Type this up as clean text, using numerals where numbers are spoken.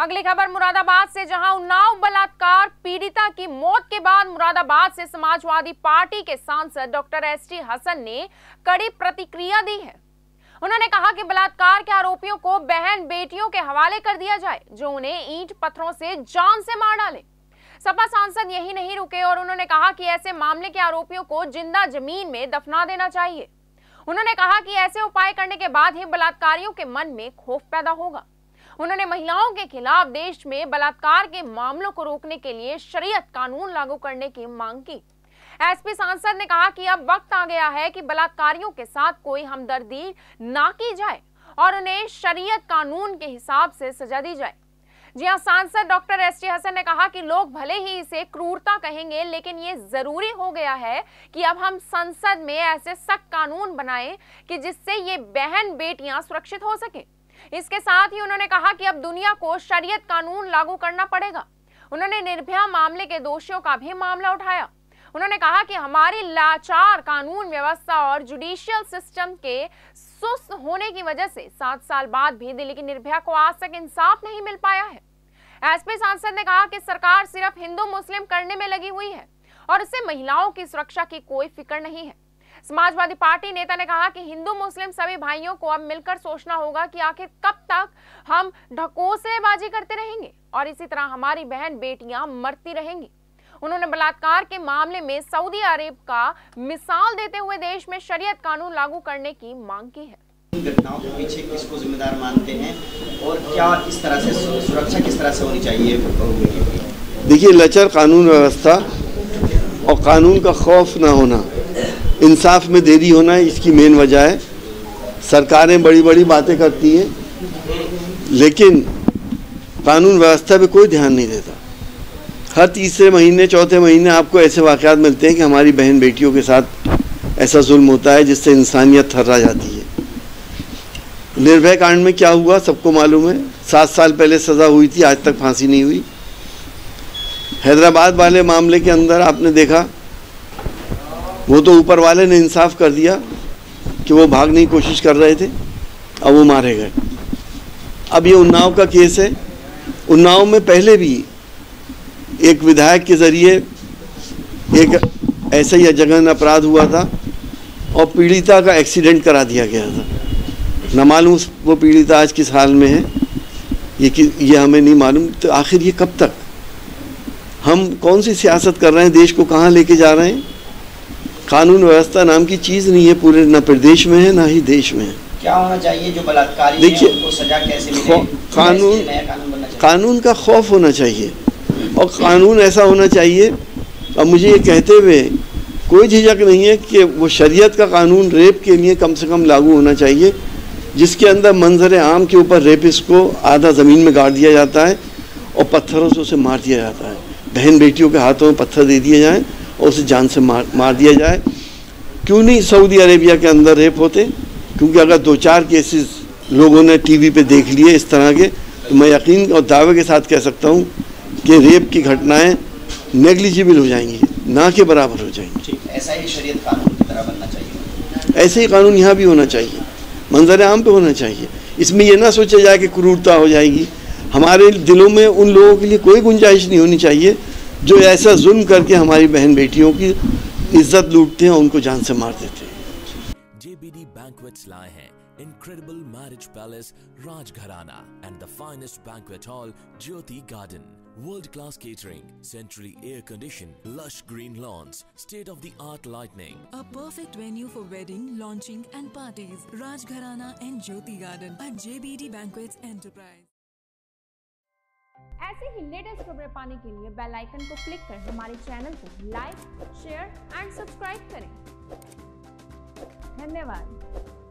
अगली खबर मुरादाबाद से, जहां उन्नाव बलात्कार पीड़िता की मौत के बाद मुरादाबाद से समाजवादी पार्टी के सांसद डॉक्टर एसटी हसन ने कड़ी प्रतिक्रिया दी है। उन्होंने कहा कि बलात्कार के आरोपियों को बहन बेटियों के हवाले कर दिया जाए, जो उन्हें ईंट पत्थरों से जान से मार डाले। सपा सांसद यही नहीं रुके और उन्होंने कहा कि ऐसे मामले के आरोपियों को जिंदा जमीन में दफना देना चाहिए। उन्होंने कहा कि ऐसे उपाय करने के बाद ही बलात्कारियों के मन में खौफ पैदा होगा। उन्होंने महिलाओं के खिलाफ देश में बलात्कार के मामलों को रोकने के लिए शरीयत कानून लागू करने की मांग की। एसपी सांसद ने कहा कि अब वक्त आ गया है कि बलात्कारियों के साथ कोई हमदर्दी ना की जाए और उन्हें शरीयत कानून के हिसाब से सजा दी जाए। जी हां, सांसद डॉक्टर एसटी हसन ने कहा कि लोग भले ही इसे क्रूरता कहेंगे, लेकिन ये जरूरी हो गया है कि अब हम संसद में ऐसे सख्त कानून बनाएं कि जिससे ये बहन बेटियां सुरक्षित हो सके। इसके साथ ही उन्होंने कहा कि अब दुनिया को शरीयत कानून लागू करना पड़ेगा। उन्होंने निर्भया मामले के दोषियों का भी मामला उठाया। उन्होंने कहा कि हमारी लाचार कानून व्यवस्था और जुडिशियल सिस्टम के सुस्त होने की वजह से 7 साल बाद भी दिल्ली की निर्भया को आज तक इंसाफ नहीं मिल पाया है। एसपी सांसद ने कहा कि सरकार सिर्फ हिंदू मुस्लिम करने में लगी हुई है और इससे महिलाओं की सुरक्षा की कोई फिक्र नहीं है। समाजवादी पार्टी नेता ने कहा कि हिंदू मुस्लिम सभी भाइयों को अब मिलकर सोचना होगा कि आखिर कब तक हम ढकोसलेबाजी करते रहेंगे और इसी तरह हमारी बहन बेटियां मरती रहेंगी। उन्होंने बलात्कार के मामले में सऊदी अरब का मिसाल देते हुए देश में शरीयत कानून लागू करने की मांग की है। घटनाओं के पीछे किसको जिम्मेदार मानते हैं और क्या इस तरह से सुरक्षा किस तरह से होनी चाहिए? देखिए, लचर कानून व्यवस्था और कानून का खौफ ना होना, इंसाफ में देरी होना, इसकी मेन वजह है। सरकारें बड़ी बड़ी बातें करती हैं लेकिन कानून व्यवस्था पे कोई ध्यान नहीं देता। हर तीसरे महीने चौथे महीने आपको ऐसे वाक़यात मिलते हैं कि हमारी बहन बेटियों के साथ ऐसा जुल्म होता है जिससे इंसानियत थर्रा जाती है। निर्भया कांड में क्या हुआ सबको मालूम है। 7 साल पहले सज़ा हुई थी, आज तक फांसी नहीं हुई। हैदराबाद वाले मामले के अंदर आपने देखा, वो तो ऊपर वाले ने इंसाफ कर दिया कि वो भागने की कोशिश कर रहे थे, अब वो मारे गए। अब ये उन्नाव का केस है। उन्नाव में पहले भी एक विधायक के ज़रिए एक ऐसा ही जघन्य अपराध हुआ था और पीड़िता का एक्सीडेंट करा दिया गया था। न मालूम वो पीड़िता आज किस हाल में है, ये हमें नहीं मालूम। तो आखिर ये कब तक? हम कौन सी सियासत कर रहे हैं? देश को कहाँ लेके जा रहे हैं? कानून व्यवस्था नाम की चीज़ नहीं है, पूरे न प्रदेश में है ना ही देश में है। क्या होना चाहिए जो बलात्कारी हैं उनको सजा कैसे मिले? कानून का खौफ होना चाहिए और कानून ऐसा होना चाहिए। और मुझे ये कहते हुए कोई झिझक नहीं है कि वो शरीयत का कानून रेप के लिए कम से कम लागू होना चाहिए, जिसके अंदर मंजर आम के ऊपर रेपिस्ट को आधा ज़मीन में गाड़ दिया जाता है और पत्थरों से उसे मार दिया जाता है। बहन बेटियों के हाथों में पत्थर दे दिए जाएँ और उसे जान से मार दिया जाए। क्यों नहीं सऊदी अरेबिया के अंदर रेप होते? क्योंकि अगर 2-4 केसेस लोगों ने टीवी पे देख लिए इस तरह के, तो मैं यकीन और दावे के साथ कह सकता हूँ कि रेप की घटनाएं नेग्लिजिबल हो जाएंगी, ना के बराबर हो जाएंगी। ऐसा ही शरीयत कानून की तरह बनना चाहिए। ऐसे ही कानून यहाँ भी होना चाहिए, मंजर आम पे होना चाहिए। इसमें यह ना सोचा जाए कि क्रूरता हो जाएगी। हमारे दिलों में उन लोगों के लिए कोई गुंजाइश नहीं होनी चाहिए जो ऐसा जुल्म करके हमारी बहन बेटियों की इज्जत लूटते हैं और उनको जान से मार देते हैं। JBD Banquets लाए हैं incredible marriage palace Rajgharana and the finest banquet hall Jyoti Garden. World-class catering, centrally air-conditioned, lush green lawns, state-of-the-art lighting. A perfect venue for wedding, launching and parties. Rajgharana and Jyoti Garden at JBD Banquets Enterprise. ऐसे ही latest खबरें पाने के लिए bell icon को click कर हमारे channel को like, share and subscribe करें। धन्यवाद।